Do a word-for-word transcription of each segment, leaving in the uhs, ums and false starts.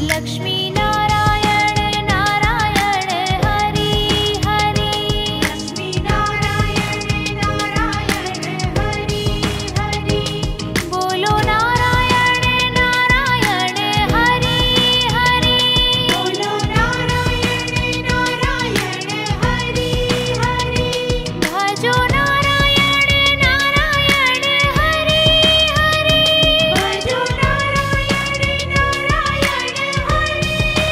लक्ष्मी नारायण नारायण हरि हरि लक्ष्मी नारायण नारायण हरि हरि बोलो नारायण नारायण हरि हरि बोलो नारायण नारायण हरि हरि भजो नारायण नारायण हरि हरि भजो नारायण नारायण हरि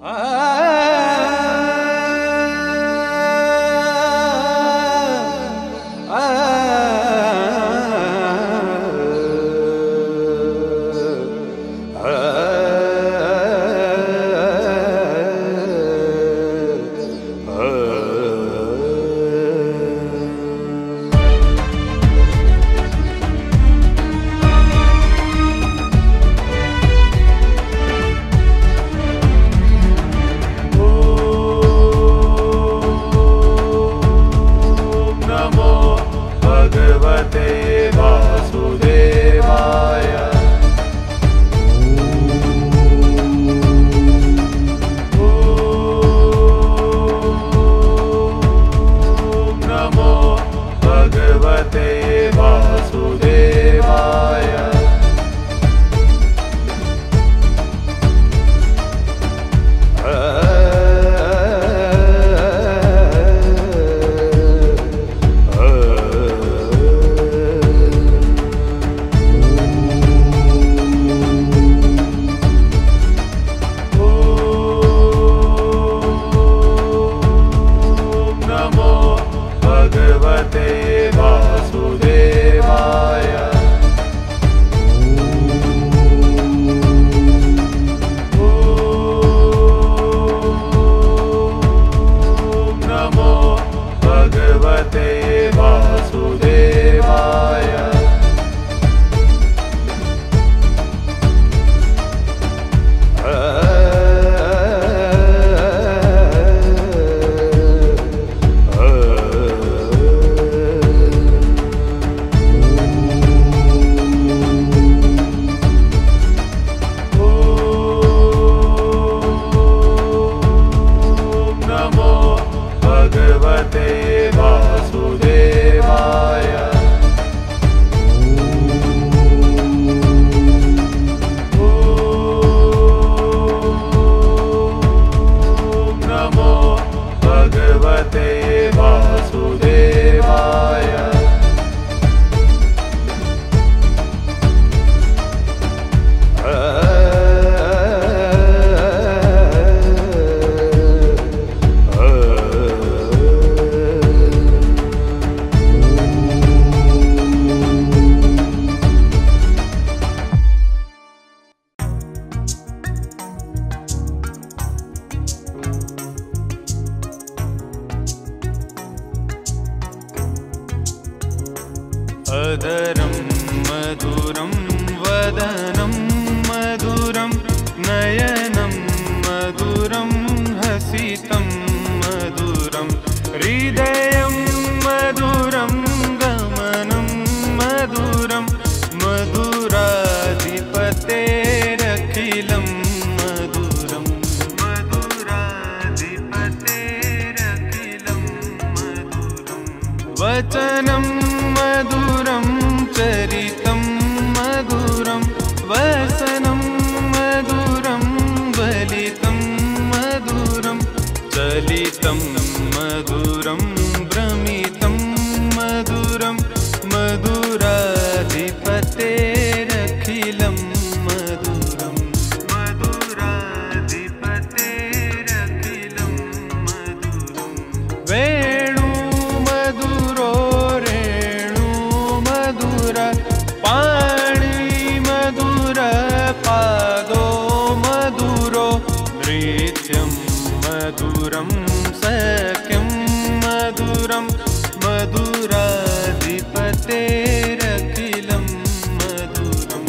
अदरं मधुरं वदनं मधुरं नयनं मधुरं हसितं मधुरं हृदयं मधुरं गमनं मधुरं मधुराधिपतेरखिलं मधुरं मधुराधिपतेरखिलं मधुरं वचनं मधुरं चरितं मधुरं वसनं मधुरं वलितं मधुरं चलितं मधुरं भ्रमितं मधुरं मधुराधिपतेरखिलं मधुरं मधुराधिपतेरखिलं मधुरं वेणु मधुरो पाणि मधुर पादो मधुरो नृत्यं मधुरं सख्यं मधुरं मधुराधिपतेरखिलं मधुरं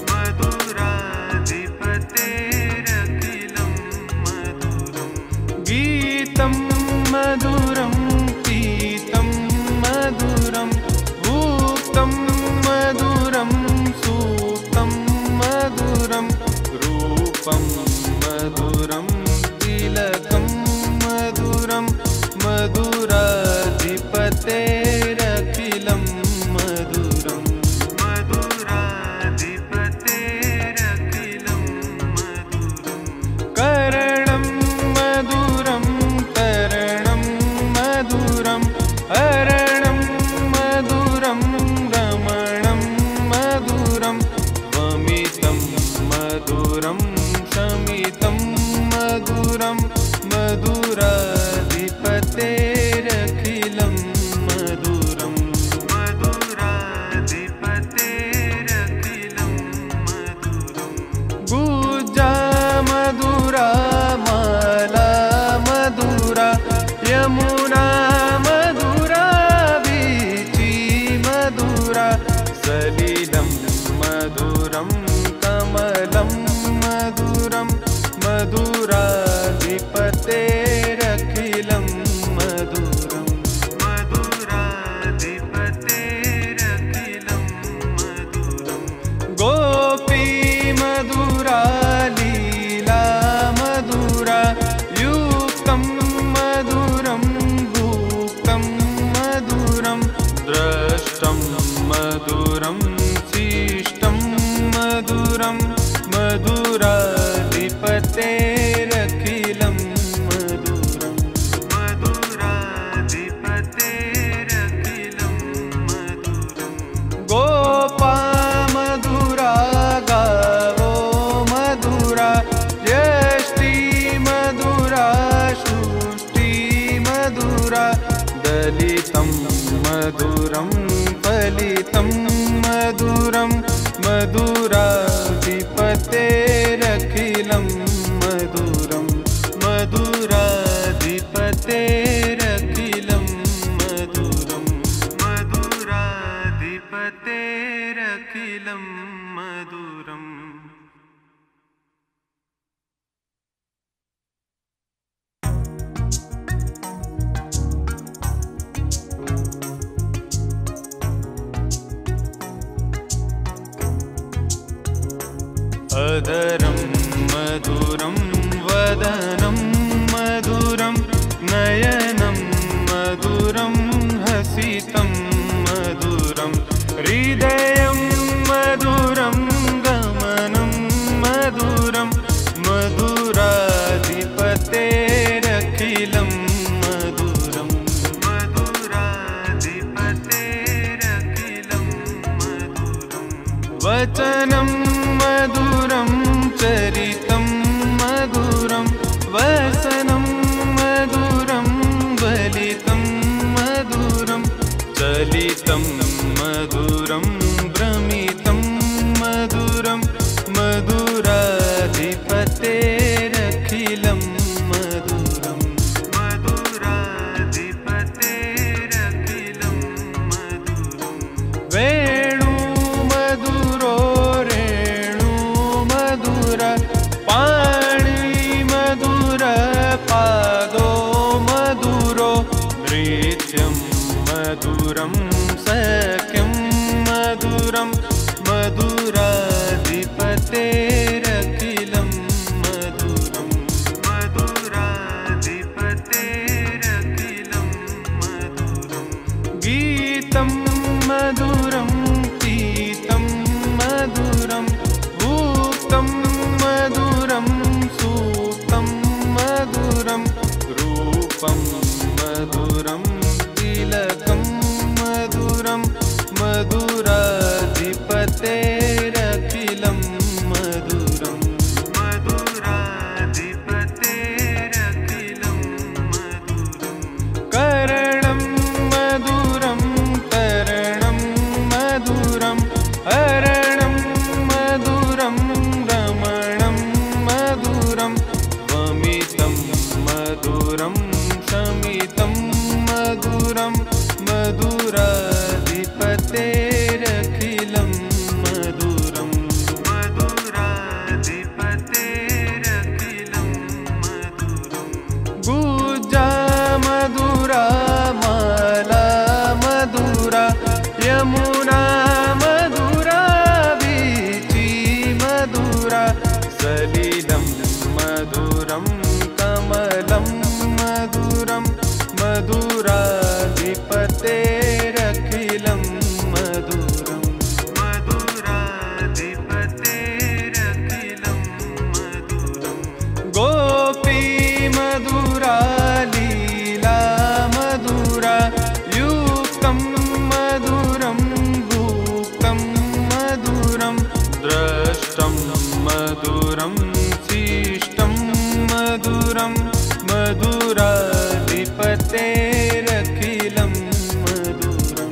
मधुराधिपतेरखिलं मधुरं गीतं मधुरं पीतं मधुरं भूतं मधुरं सूक्तं मधुरं रूपं मधुरं तिलकं मधुरं मधुराधिपतेरखिलं मधुरं मधुराधिपतेरखिलं मधुरं करणं मधुरं तरणं मधुरं हरणं मधुरं रमणं मधुरं वमितं मधुरं शमितं ललितं मधुरं मधुराधिपतेरखिलं मधुरं मधुराधिपतेरखिलं मधुरं मधुराधिपतेरखिलं मधुरम्। अधरं मधुरं वदनं मधुरं नयनं मधुरं हसितं मधुरं हृदयं मधुरं गमनं मधुरं मधुराधिपतेरखिलं मधुरं मधुराधिपतेरखिलं मधुरं वचनं मधुरं चरितं मधुरं वसनं मधुरं बलितं मधुरं चलितं मधुरं भ्रमितं मधुरं मधुराधिपतेरखिलं मधुरं मधुराधिपतेरखिलं मधुरं वेणु मधुरो पाणि मधुर पादो मधुरो नृत्यं मधुरं सख्यं मधुरं मधुराधिपतेरखिलं मधुरं मधुराधिपतेरखिलं मधुरं गीतं मधुरं पीतं मधुरं भूतं मधुरं सूक्तं मधुरं रूपं मधुरं तिलकं मधुरं मधुराधिपतेरखिलं मधुरं मधुराधिपतेरखिलं मधुरं करणं मधुरं तरणं मधुरं हरणं मधुरं रमणं मधुरं वमितं मधुरं शमितं मधुरं मधुराधिपतेरखिलं मधुरं मधुराधिपतेरखिलं मधुरं गुजा मधुरा माला मधुरा यमुना मधुरा वीची मधुरा सलिलं मधुरं कमलं मधुरं मधुराधिपतेरखिलं मधुरं मधुराधिपतेरखिलं मधुरं गोपी मधुरा लीला मधुरा युक्तं मधुरं भुक्तं मधुरं द्रष्टं मधुरं शिष्टं मधुरं मधुराधिपतेरखिलं मधुरं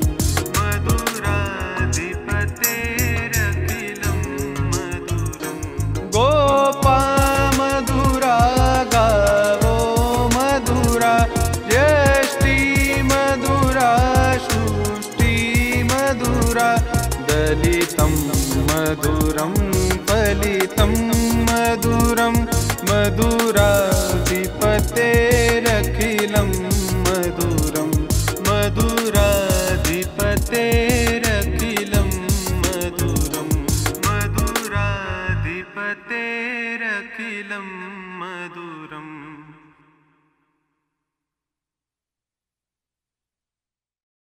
मधुराधिपतेरखिलं मधुरं गोपा मधुरा गावो मधुरा यष्टि मधुरा शुष्टि मधुरा दलितं मधुरं फलितं मधुरं मधुराधिपतेरखिलं मधुरं मधुराधिपतेरखिलं मधुरं मधुराधिपतेरखिलं मधुरम्।